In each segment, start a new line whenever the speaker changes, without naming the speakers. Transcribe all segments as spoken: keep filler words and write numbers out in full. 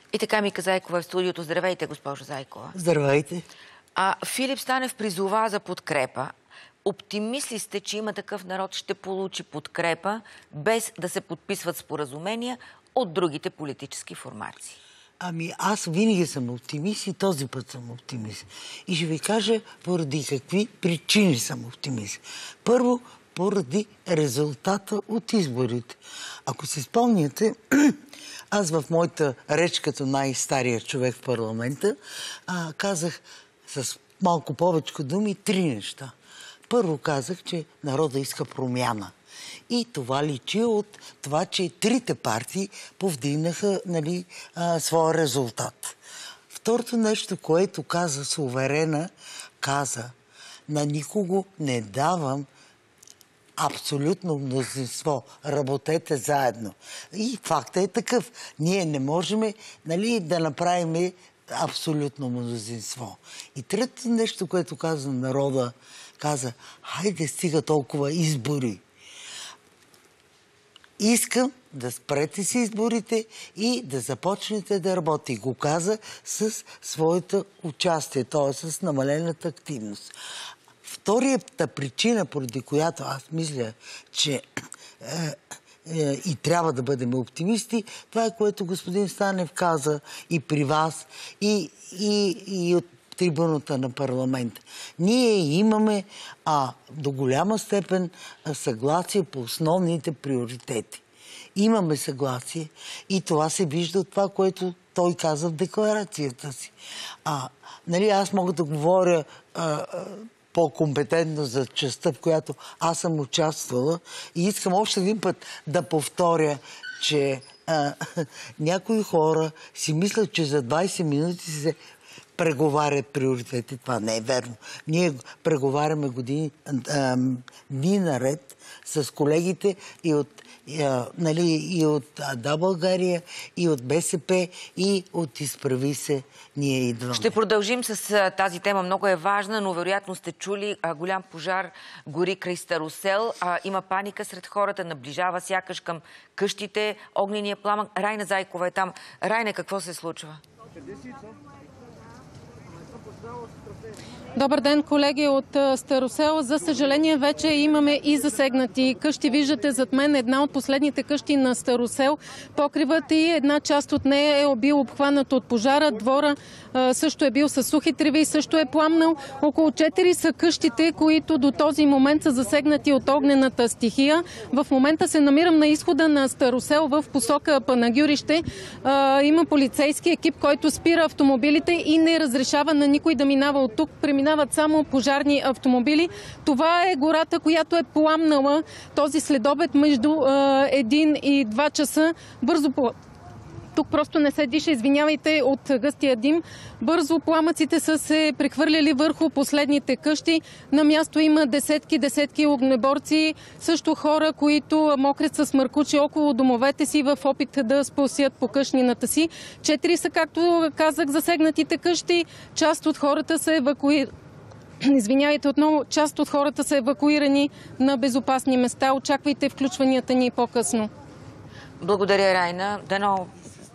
И така Мика Зайкова в студиото. Здравейте, госпожо Зайкова.
Здравейте.
А, Филип Станев призова за подкрепа. Оптимист ли сте, че Има такъв народ ще получи подкрепа, без да се подписват споразумения от другите политически формации?
Ами аз винаги съм оптимист и този път съм оптимист. И ще ви кажа поради какви причини съм оптимист. Първо, поради резултата от изборите. Ако си спомняте, аз в моята реч като най-стария човек в парламента а, казах с малко повече думи три неща. Първо казах, че народа иска промяна. И това личи от това, че трите партии повдигнаха, нали, а, своя резултат. Второто нещо, което каза суверена, каза: на никого не давам абсолютно мнозинство. Работете заедно. И фактът е такъв. Ние не можем, нали, да направим абсолютно мнозинство. И третото нещо, което каза народа, каза: хайде, стига толкова избори. Искам да спрете си изборите и да започнете да работи. Го каза с своето участие, т.е. с намалената активност. Вторията причина, поради която аз мисля, че е, е, и трябва да бъдем оптимисти, това е, което господин Станев каза и при вас, и, и, и от трибуната на парламента. Ние имаме а, до голяма степен съгласие по основните приоритети. Имаме съгласие и това се вижда от това, което той каза в декларацията си. А, нали, аз мога да говоря а, а, по-компетентно за частта, в която аз съм участвала, и искам още един път да повторя, че а, някои хора си мислят, че за двайсет минути се преговарят приоритети. Това не е верно. Ние преговаряме години, а, дни наред с колегите и от, а, нали, и от Да, България, и от БСП, и от Изправи се, ние идваме.
Ще продължим с а, тази тема. Много е важна, но вероятно сте чули, а, голям пожар гори край Старосел. А, има паника сред хората, наближава сякаш към къщите огнения пламък. Райна Зайкова е там. Райна, какво се случва?
Добър ден, колеги от Старосел. За съжаление, вече имаме и засегнати къщи. Виждате зад мен една от последните къщи на Старосел. Покривът и една част от нея е бил обхванат от пожара. Двора също е бил със сухи треви, също е пламнал. Около четири са къщите, които до този момент са засегнати от огнената стихия. В момента се намирам на изхода на Старосел в посока Панагюрище. Има полицейски екип, който спира автомобилите и не разрешава на никой да минава от тук. Преминават само пожарни автомобили. Това е гората, която е пламнала този следобед между един и два часа. Бързо по... Тук просто не се диша, извинявайте, от гъстия дим. Бързо пламъците са се прехвърляли върху последните къщи. На място има десетки, десетки огнеборци, също хора, които мокрят с мъркучи около домовете си в опит да спасят покъщнината си. Четири са, както казах, засегнатите къщи. Част от хората са евакуирани. Извинявайте отново, част от хората са евакуирани на безопасни места. Очаквайте включванията ни по-късно.
Благодаря, Райна. Дано...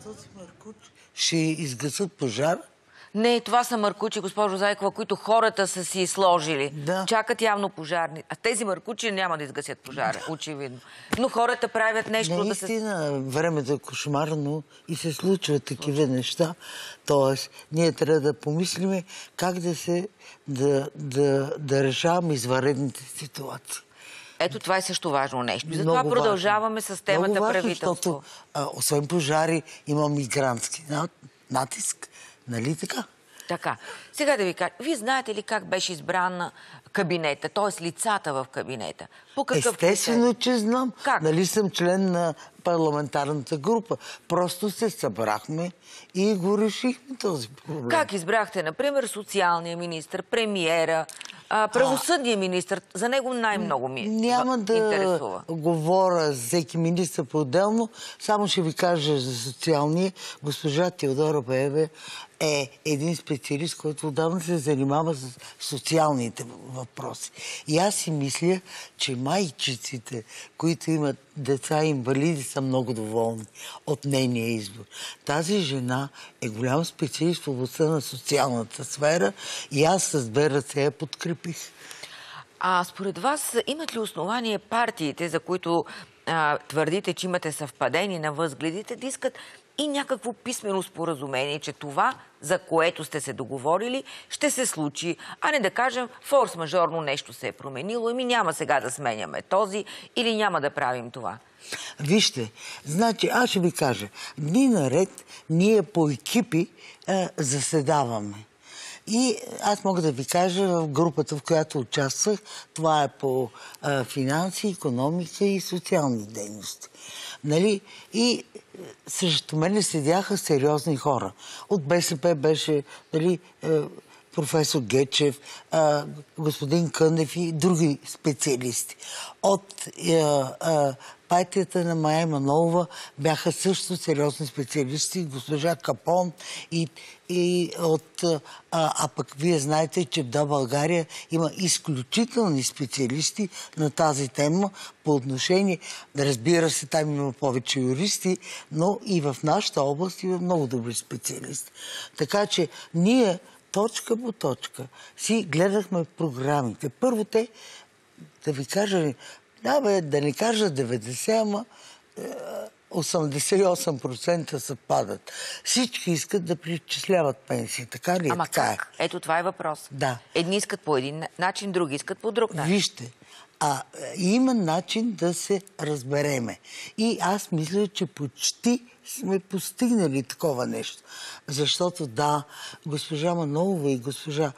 Ще изгасят пожар?
Не, това са мъркучи, госпожо Зайкова, които хората са си сложили.
Да.
Чакат явно пожарни. А тези мъркучи няма да изгасят пожара, очевидно. Но хората правят нещо да се...
Наистина, времето е кошмарно и се случват такива неща. Тоест, ние трябва да помислиме как да се... да, да, да решаваме извънредните ситуации.
Ето това е също важно нещо. И затова продължаваме с темата
важно,
правителство.
Защото, а, освен пожари, има мигрантски натиск. Нали така?
Така. Сега да ви кажа, вие знаете ли как беше избран кабинета, т.е. лицата в кабинета? По какъв
Естествено, критерий? Че знам.
Как?
Нали съм член на парламентарната група. Просто се събрахме и го решихме този проблем.
Как избрахте, например, социалния министър, премиера, правосъдния министър? За него най-много ми
Няма да
интересува.
говоря за всеки министър по-отделно, само ще ви кажа за социалния. Госпожа Теодора Баева е един специалист, който отдавна се занимава с социалните въпроси. И аз си мисля, че майчиците, които имат деца инвалиди, са много доволни от нейния избор. Тази жена е голям специалист в областта на социалната сфера и аз с две ръце я подкрепих.
А според вас имат ли основание партиите, за които а, твърдите, че имате съвпадение на възгледите, да искат и някакво писмено споразумение, че това, за което сте се договорили, ще се случи, а не да кажем форс-мажорно нещо се е променило, ами няма сега да сменяме този или няма да правим това?
Вижте, значи аз ще ви кажа, дни наред ние по екипи а, заседаваме. И аз мога да ви кажа в групата, в която участвах, това е по а, финанси, икономика и социални дейности. Нали? И срещу мене седяха сериозни хора. От БСП беше, нали, професор Гечев, а, господин Кънев и други специалисти. От а, а, партията на Мая Манолова бяха също сериозни специалисти, госпожа Капон и, и от... А, а пък вие знаете, че да, България има изключителни специалисти на тази тема по отношение, разбира се, там има повече юристи, но и в нашата област има много добри специалисти. Така че ние точка по точка си гледахме програмите. Първо те, да ви кажа, да, бе, да не кажа деветдесет, ама осемдесет и осем процента съвпадат. Всички искат да преизчисляват пенсии. Така ли е?
Ама
така
как? Е. Ето това е въпрос.
Да.
Едни искат по един начин, други искат по друг начин.
Вижте, а, има начин да се разбереме. И аз мисля, че почти сме постигнали такова нещо. Защото да, госпожа Манолова и госпожа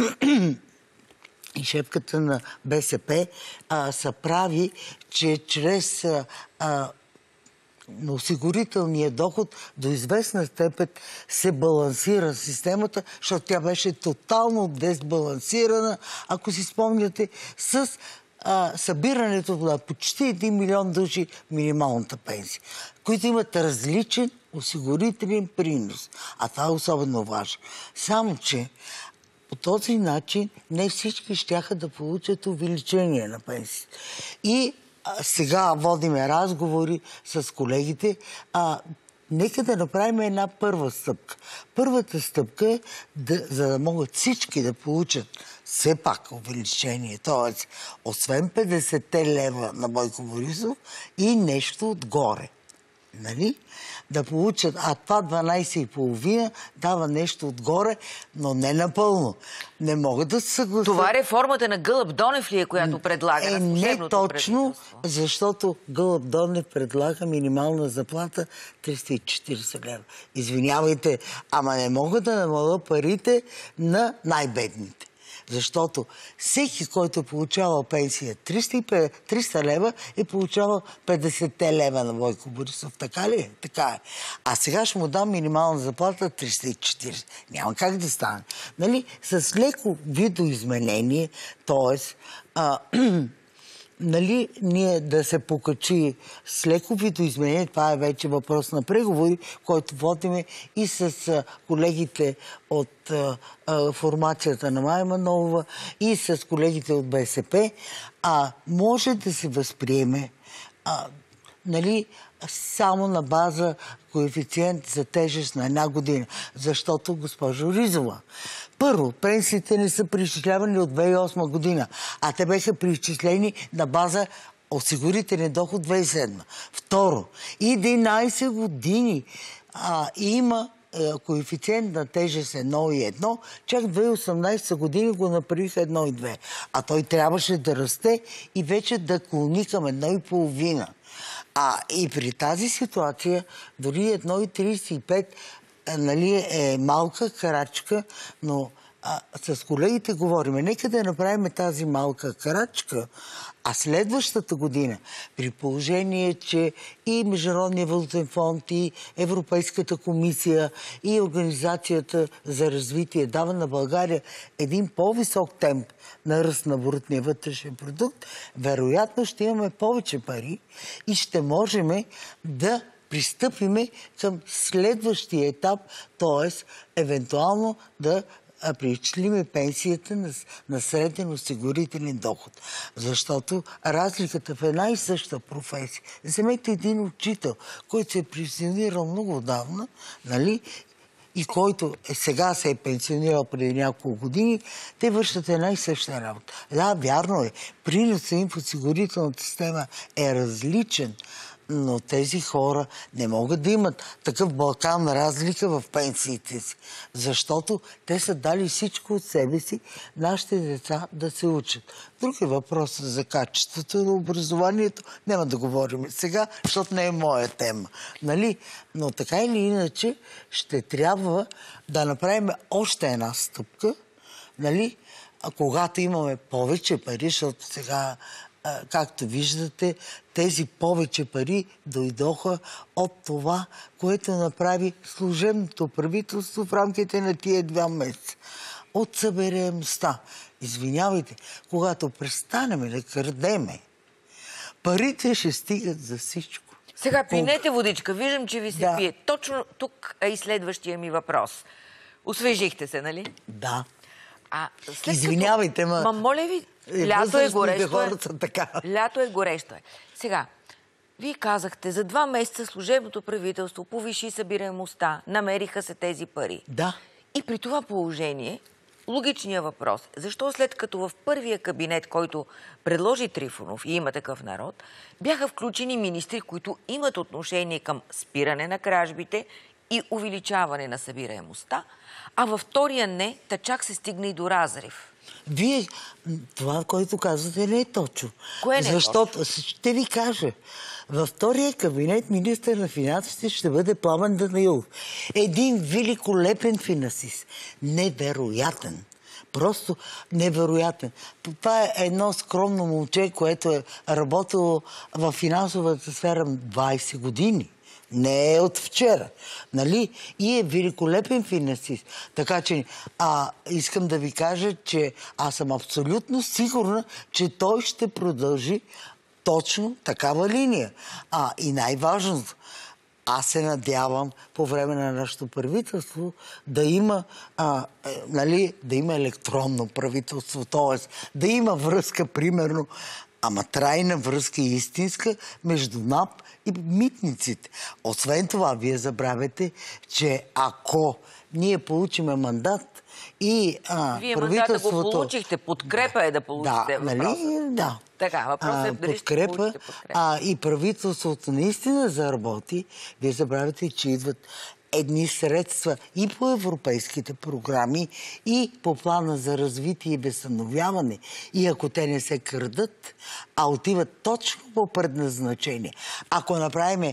и шефката на БСП а, са прави, че чрез а, а, на осигурителния доход до известна степен се балансира системата, защото тя беше тотално дезбалансирана, ако си спомняте, с а, събирането на почти един милион души минималната пенсия, които имат различен осигурителен принос. А това е особено важно. Само, че по този начин не всички щяха да получат увеличение на пенсии. И а, сега водиме разговори с колегите. А, нека да направим една първа стъпка. Първата стъпка е, да, за да могат всички да получат все пак увеличение. Тоест, освен петдесет лева на Бойко Борисов и нещо отгоре. Нали? Да получат, а това дванайсет и половина дава нещо отгоре, но не напълно. Не могат да се съгласят.
Това реформата на Гълъб Донев ли е, която предлага
е,
на служебното
не точно, защото Гълъб Донев предлага минимална заплата триста и четирийсет лева. Извинявайте, ама не мога да намаля парите на най-бедните. Защото всеки, който е получавал пенсия триста лева, е получавал петдесет лева на Бойко Борисов. Така ли е? Така е. А сега ще му дам минимална заплата триста и четирийсет. Няма как да стане. Нали? С леко видоизменение, т.е. нали, ние да се покачи с леко видоизменение, това е вече въпрос на преговори, който водиме и с колегите от а, а, формацията на Мая Манолова и с колегите от БСП, а може да се възприеме а, нали, само на база коефициент за тежест на една година. Защото, госпожо Ризова, първо, пенсиите не са преизчислявани от две хиляди и осма година, а те бяха преизчислени на база осигурителен доход две хиляди и седма. Второ, единайсет години а, има е, коефициент на тежест едно и едно, чак две хиляди и осемнайсета година го направиха едно и две. А той трябваше да расте и вече да клони към едно и половина. А и при тази ситуация, дори едно и трийсет и пет нали, е малка крачка, но а, с колегите говориме, нека да направим тази малка крачка, а следващата година, при положение, че и Международния валутен фонд, и Европейската комисия, и Организацията за развитие дава на България един по-висок темп на ръст на брутния вътрешен продукт, вероятно ще имаме повече пари и ще можем да пристъпиме към следващия етап, т.е. евентуално да преизчислиме пенсията на, на среден осигурителен доход. Защото разликата в една и съща професия. Вземете един учител, който се е пенсионирал много отдавна, нали? И който е, сега се е пенсионирал преди няколко години, те вършат една и съща работа. Да, вярно е, приносът им в осигурителната система е различен, но тези хора не могат да имат такъв Балкан разлика в пенсиите си, защото те са дали всичко от себе си нашите деца да се учат. Друг е въпросът за качеството на образованието. Няма да говорим сега, защото не е моя тема. Нали? Но така или иначе ще трябва да направим още една стъпка, нали? А когато имаме повече пари, защото сега, както виждате, тези повече пари дойдоха от това, което направи служебното правителство в рамките на тия два месеца. От събираемостта. Извинявайте, когато престанем да крадеме, парите ще стигат за всичко.
Сега пинете водичка. Виждам, че ви се
да.
пие. Точно тук е и следващия ми въпрос. Освежихте се, нали?
Да.
А, след
Извинявайте,
като...
ма...
Ма, моля ви, лято е горещо.
Хората
е.
така.
Лято е горещо. Е. Сега, вие казахте, за два месеца служебното правителство повиши събираемостта, намериха се тези пари.
Да.
И при това положение, логичният въпрос, защо след като в първия кабинет, който предложи Трифонов и Има такъв народ, бяха включени министри, които имат отношение към спиране на кражбите и увеличаване на събираемостта, а във втория не, та чак се стигне и до разрив.
Вие, това, което казвате, не е точно.
Кое не е
Защото,
точно?
ще ви кажа, във втория кабинет министър на финансите ще бъде Пламен Данаилов. Един великолепен финансист. Невероятен. Просто невероятен. Това е едно скромно момче, което е работило в финансовата сфера двайсет години. Не е от вчера. Нали? И е великолепен финансист. Така че а, искам да ви кажа, че аз съм абсолютно сигурна, че той ще продължи точно такава линия. А, и най-важното, аз се надявам по време на нашето правителство да има, а, е, нали, да има електронно правителство, т.е. да има връзка, примерно, ама трайна връзка и истинска между НАП и митниците. Освен това, вие забравяте, че ако ние получиме мандат и а,
вие
правителството...
Вие мандата го получихте, подкрепа е да получите
да,
въпроса.
Нали? Да.
Така, въпросът е дали
подкрепа,
ще получите подкрепа.
А, и правителството наистина заработи. Вие забравяте, че идват едни средства и по европейските програми, и по плана за развитие и възстановяване. И ако те не се крадат, а отиват точно по предназначение. Ако направим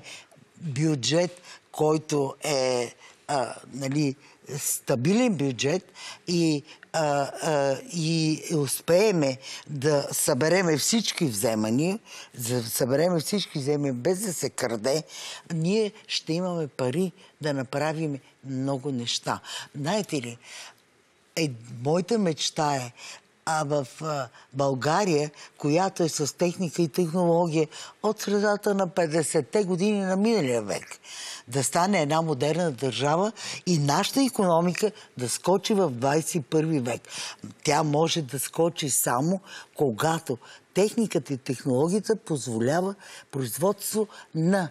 бюджет, който е а, нали, стабилен бюджет и, а, а, и успееме да събереме всички вземания, да събереме всички вземания без да се краде, ние ще имаме пари да направим много неща. Знаете ли, е, моята мечта е а в а, България, която е с техника и технология от средата на петдесетте години на миналия век, да стане една модерна държава и нашата икономика да скочи в двайсет и първи век. Тя може да скочи само когато техниката и технологията позволява производство на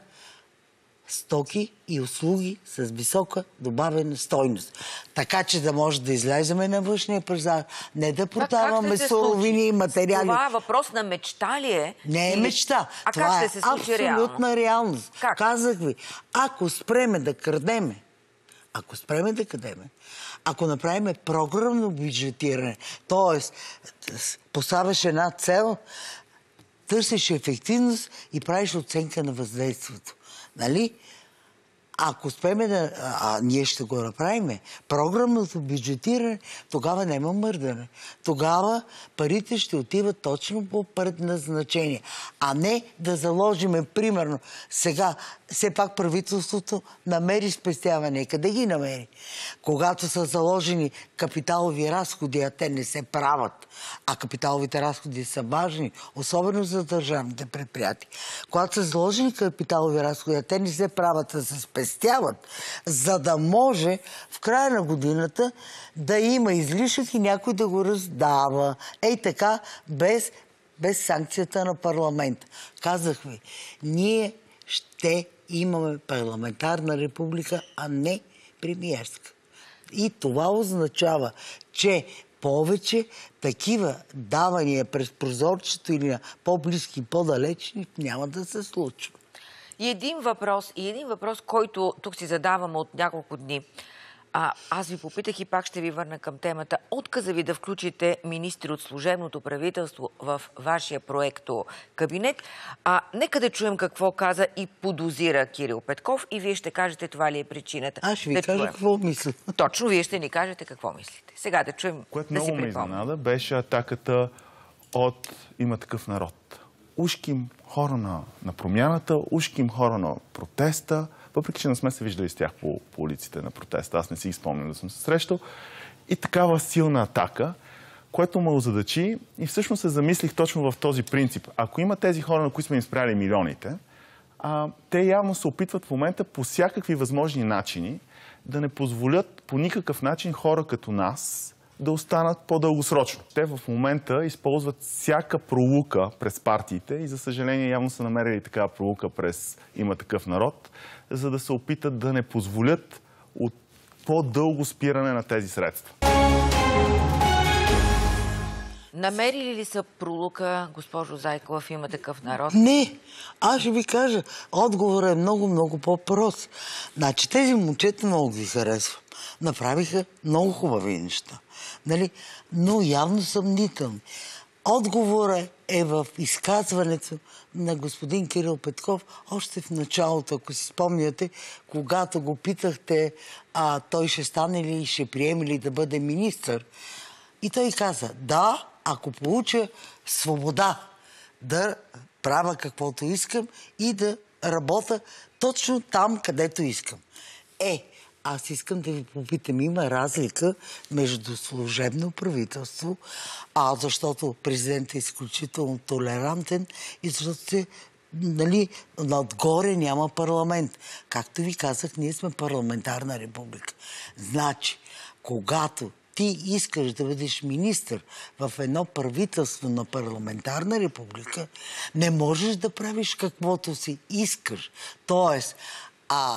стоки и услуги с висока добавена стойност. Така че да може да излеземе на външния пазар, не да продаваме суровини и материали.
Това е въпрос на мечта ли е?
Не е мечта.
А
това
как ще се случи
е абсолютна реалност.
Как?
Казах ви, ако спреме да крадеме, ако спреме да крадеме, ако направим програмно бюджетиране, т.е. поставяш една цел, търсиш ефективност и правиш оценка на въздействието. Нали? Ако успеем да... А, а ние ще го направим. Програмното бюджетиране, тогава няма мърдане. Тогава парите ще отиват точно по предназначение. А не да заложиме, примерно, сега, все пак правителството намери спестяване. Къде ги намери? Когато са заложени капиталови разходи, а те не се правят, а капиталовите разходи са важни, особено за държавните предприятия. Когато са заложени капиталови разходи, а те не се правят, а се спестяват, спестяват, за да може в края на годината да има излишък и някой да го раздава. Ей така, без, без санкцията на парламента. Казах ви, ние ще имаме парламентарна република, а не премиерска. И това означава, че повече такива давания през прозорчето или на по-близки, по-далечни няма да се случва.
И един въпрос, и един въпрос, който тук си задавам от няколко дни. А, аз ви попитах и пак ще ви върна към темата. Отказа ви да включите министри от служебното правителство в вашия проекто кабинет. А, нека да чуем какво каза и подозира Кирил Петков и вие ще кажете това ли е причината.
Аз ще ви
да
кажа
чуем.
какво мисля.
Точно, вие ще ни кажете какво мислите. Сега да чуем,
Което
да си
много ме
припомним.
изненада, беше атаката от Има такъв народ. Ушким хора на, на промяната, ушким хора на протеста, въпреки че не сме се виждали с тях по, по улиците на протеста. Аз не си изпомням да съм се срещал. И такава силна атака, което ме озадачи и всъщност се замислих точно в този принцип. Ако има тези хора, на които сме им спряли милионите, а, те явно се опитват в момента по всякакви възможни начини да не позволят по никакъв начин хора като нас да останат по-дългосрочно. Те в момента използват всяка пролука през партиите и за съжаление явно са намерили такава пролука през Има такъв народ, за да се опитат да не позволят от по-дълго спиране на тези средства.
Намерили ли са пролука, госпожо Зайкова, в Има такъв народ?
Не, аз ще ви кажа, отговорът е много, много по-прост. Значи тези момчета много ги харесвам. Направиха много хубави неща. Нали? Но явно съмнителни. Отговорът е в изказването на господин Кирил Петков още в началото, ако си спомняте, когато го питахте, а той ще стане ли и ще приеме ли да бъде министър. И той каза, да, ако получа свобода да правя каквото искам и да работя точно там, където искам. Е, аз искам да ви попитам, има разлика между служебно правителство, а защото президентът е изключително толерантен и защото се, нали, отгоре няма парламент. Както ви казах, ние сме парламентарна република. Значи, когато ти искаш да бъдеш министър в едно правителство на парламентарна република, не можеш да правиш каквото си искаш. Тоест, а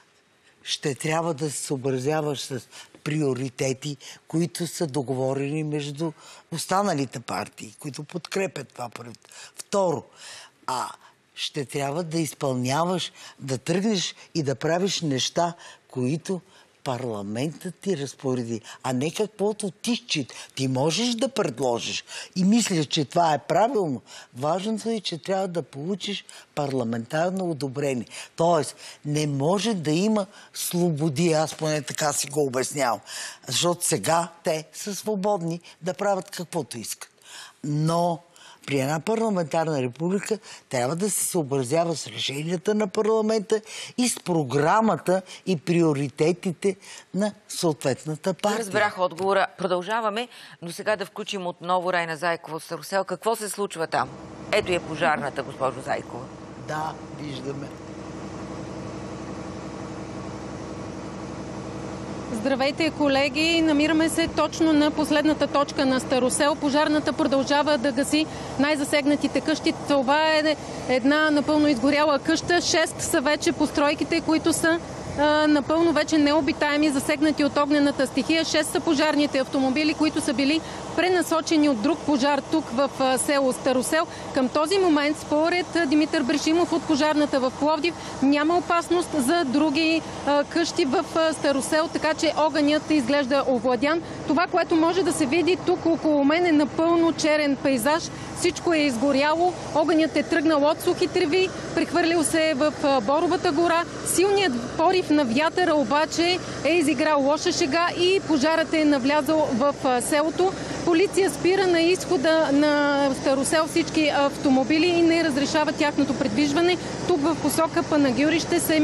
ще трябва да се съобразяваш с приоритети, които са договорени между останалите партии, които подкрепят това правителство. Второ, а ще трябва да изпълняваш, да тръгнеш и да правиш неща, които парламентът ти разпореди, а не каквото ти счита. Ти можеш да предложиш и мислиш, че това е правилно. Важното е, че трябва да получиш парламентарно одобрение. Тоест, не може да има свободи, аз поне така си го обяснявам. Защото сега те са свободни да правят каквото искат. Но при една парламентарна република трябва да се съобразява с решенията на парламента и с програмата и приоритетите на съответната партия.
Разбрах отговора. Продължаваме, но сега да включим отново Райна Зайкова от Старосел. Какво се случва там? Ето е пожарната, госпожо Зайкова.
Да, виждаме.
Здравейте, колеги! Намираме се точно на последната точка на Старосел. Пожарната продължава да гаси най-засегнатите къщи. Това е една напълно изгоряла къща. Шест са вече постройките, които са а, напълно вече необитаеми, засегнати от огнената стихия. Шест са пожарните автомобили, които са били пренасочени от друг пожар тук в а, село Старосел. Към този момент, според Димитър Брешимов от пожарната в Пловдив, няма опасност за други а, къщи в а, Старосел, така че огънят изглежда овладян. Това, което може да се види тук около мен, е напълно черен пейзаж. Всичко е изгоряло, огънят е тръгнал от сухи треви, прехвърлил се в Боровата гора. Силният порив на вятъра обаче е изиграл лоша шега и пожарът е навлязал в селото. Полиция спира на изхода на Старосел всички автомобили и не разрешава тяхното придвижване. Тук в посока Панагюрище се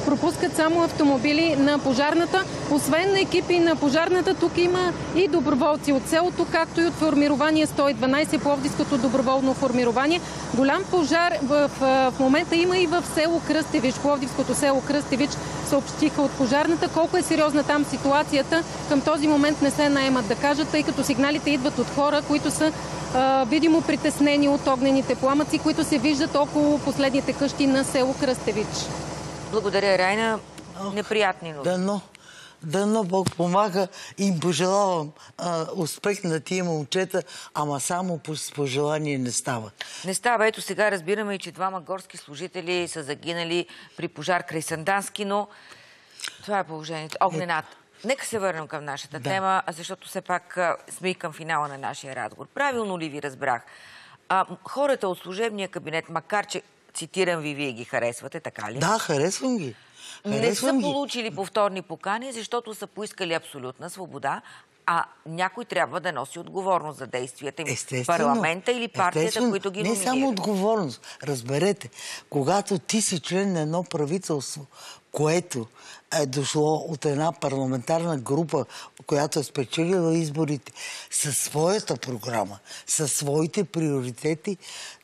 пропускат само автомобили на пожарната. Освен на екипи на пожарната, тук има и доброволци от селото, както и от формирование сто и дванадесет, Пловдивското доброволно формирование. Голям пожар в, в момента има и в село Кръстевич, Пловдивското село Кръстевич, съобщиха от пожарната. Колко е сериозна там ситуацията, към този момент не се наемат да кажат, тъй като сигналите идват от хора, които са а, видимо притеснени от огнените пламъци, които се виждат около последните къщи на село Кръстевич.
Благодаря, Райна. Неприятни новини.
Дано, дано Бог помага и им пожелавам а, успех на тия момчета, ама само по пожелание не става.
Не става. Ето сега разбираме и, че двама горски служители са загинали при пожар край Сандански, но това е положението. Огнената. Нека се върнем към нашата да. тема, защото все пак а, сме и към финала на нашия разговор. Правилно ли ви разбрах? А, хората от служебния кабинет, макар че, цитирам ви, вие ги харесвате, така ли?
Да, харесвам ги.
Не са
ги.
получили повторни покани, защото са поискали абсолютна свобода, а някой трябва да носи отговорност за действията им. Парламента или партията, които ги номинират.
Не само отговорност. Разберете, когато ти си член на едно правителство, което е дошло от една парламентарна група, която е спечелила изборите със своята програма, със своите приоритети,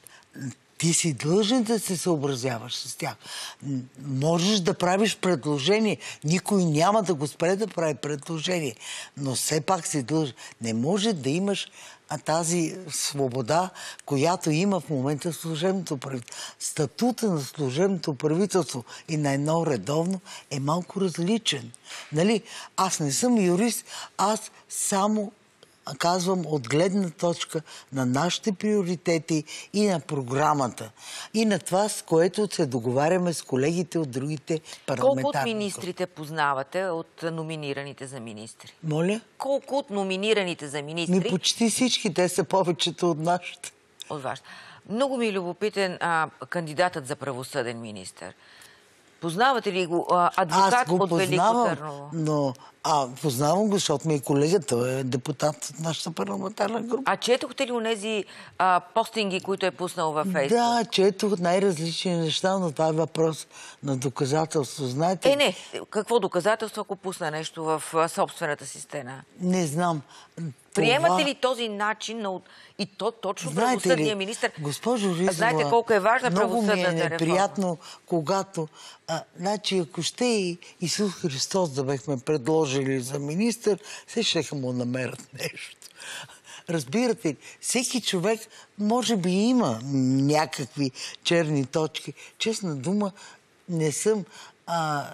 ти си длъжен да се съобразяваш с тях. Можеш да правиш предложение. Никой няма да го спре да прави предложение. Но все пак си длъжен. Не може да имаш тази свобода, която има в момента служебното правителство. Статута на служебното правителство и на едно редовно е малко различен. Нали? Аз не съм юрист, аз само казвам от гледна точка на нашите приоритети и на програмата. И на това, с което се договаряме с колегите от другите парламентарни.
Колко от министрите познавате от номинираните за министри?
Моля?
Колко от номинираните за министри?
Ми почти всички, те са повечето от нашите.
От вашите. Много ми е любопитен а, кандидатът за правосъден министър. Познавате ли го? А, адвокат
Аз го
от
познавам,
Велико Търново.
но а, познавам го, защото ми е колега, той е депутат от нашата парламентарна група.
А четохте ли онези а, постинги, които е пуснал във Фейсбук?
Да, четох най-различни неща, но това е въпрос на доказателство. Знаете?
Е, не. Какво доказателство, ако пусна нещо в а, собствената си стена?
Не знам.
Приемате
това...
ли този начин на... И то точно
Знаете
правосъдния
ли,
министър...
Госпожо Ризова,
знаете колко е важна правосъдната реформа.
Много ми е неприятно, когато... А, значи, ако ще и Исус Христос да бехме предложили за министър, се ще му намерят нещо. Разбирате ли, всеки човек може би има някакви черни точки. Честна дума, не съм... А,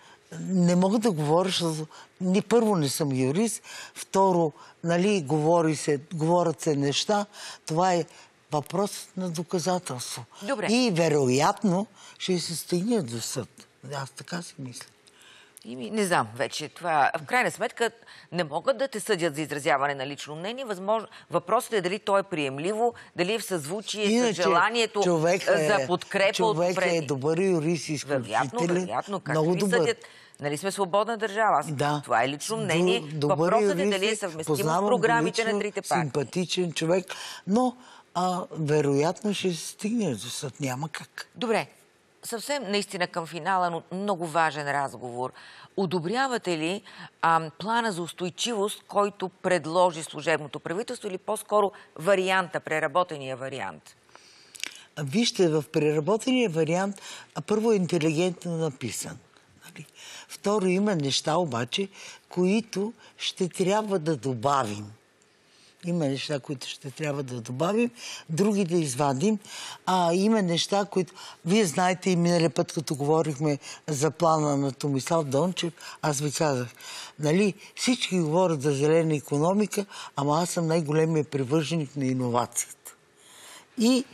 не мога да говоря, защото ни първо не съм юрист, второ, нали, говори се, говорят се неща. Това е въпрос на доказателство.
Добре.
И вероятно ще се стигне до съд. Аз така си мисля.
И, не знам вече това. В крайна сметка не могат да те съдят за изразяване на лично мнение. Възможно... Въпросът е дали то е приемливо, дали е в съзвучие Иначе, с желанието е, за подкрепа
човек
от предни.
Е добър юрист, изключителен.
Вероятно, вероятно. Как
много
ви
добър.
съдят? Нали сме свободна държава? Аз...
Да.
Това е лично мнение.
Добър
Въпросът
юрист,
е дали е съвместимо с
познавам
програмите
лично,
на трите партии.
Симпатичен човек, но а, вероятно ще се стигне до съд. Няма как.
Добре. Съвсем наистина към финала, но много важен разговор. Одобрявате ли а, плана за устойчивост, който предложи служебното правителство, или по-скоро варианта, преработения вариант?
Вижте, в преработения вариант първо е интелигентно написан. Нали? Второ, има неща обаче, които ще трябва да добавим. Има неща, които ще трябва да добавим, други да извадим. А има неща, които... Вие знаете и миналия път, като говорихме за плана на Томислав Дончев, аз ви казах, нали, всички говорят за зелена икономика, ама аз съм най-големия привърженик на иновацията. И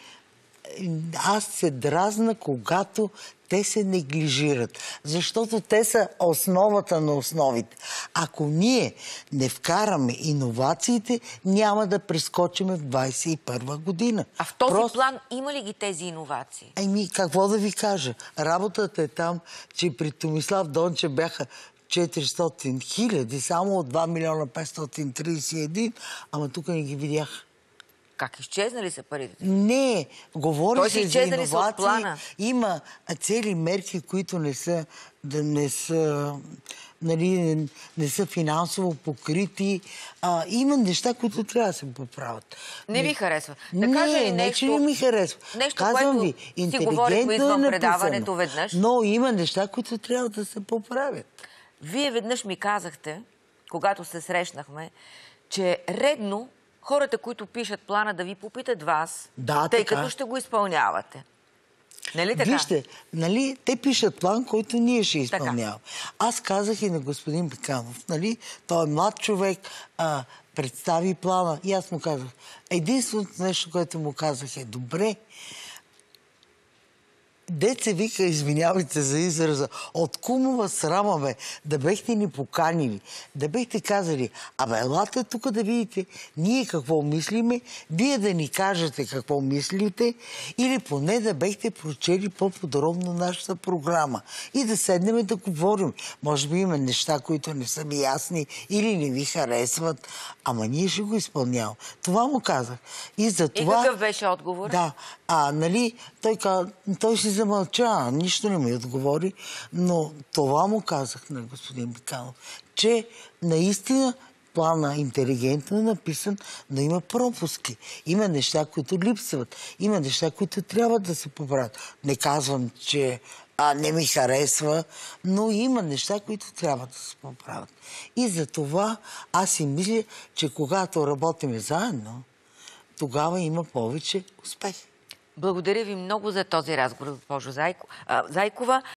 аз се дразна, когато те се неглижират, защото те са основата на основите. Ако ние не вкараме иновациите, няма да прескочим в двадесет и първа година.
А в този
Просто...
план има ли ги тези иновации?
Ами, какво да ви кажа? Работата е там, че при Томислав Дончев бяха четиристотин хиляди, само от два милиона петстотин тридесет и един, ама тук не ги видях.
Как изчезнали са парите?
Не, говори
Той
се
си
за
изчезнали са от
иновации.
плана.
Има цели мерки, които не са, да не са, нали, не, не са финансово покрити. А, има неща, които трябва да се поправят.
Не ви харесва. Да
не,
кажа ли
не,
нещо,
че не ми харесва.
нещо,
Казвам
което
ви,
си говорихме
интелигентно е
извън
написано,
предаването веднъж.
но има неща, които трябва да се поправят.
Вие веднъж ми казахте, когато се срещнахме, че е редно хората, които пишат плана, да ви попитат вас,
Да,
тъй
така.
като ще го изпълнявате. Нали така?
Вижте, нали, те пишат план, който ние ще
Така.
изпълняваме. Аз казах и на господин Пеканов, нали, той е млад човек, а, представи плана и аз му казах, единственото нещо, което му казах е, добре, деца вика, извинявайте за израза, от кумова срама, бе, да бехте ни поканили, да бехте казали, абе, елате тук да видите ние какво мислиме, вие да ни кажете какво мислите, или поне да бехте прочели по-подробно нашата програма и да седнем да говорим. Може би има неща, които не са ви ясни или не ви харесват, ама ние ще го изпълняваме. Това му казах. И за това...
И какъв беше отговор?
Да, а, нали, той, каза, той си замълча, нищо не ми отговори, но това му казах на господин Пеканов, че наистина плана интелигентно написан, но има пропуски. Има неща, които липсват. Има неща, които трябва да се поправят. Не казвам, че а, не ми харесва, но има неща, които трябва да се поправят. И за това аз си мисля, че когато работим заедно, тогава има повече успех.
Благодаря ви много за този разговор, госпожо Зайко, а, Зайкова.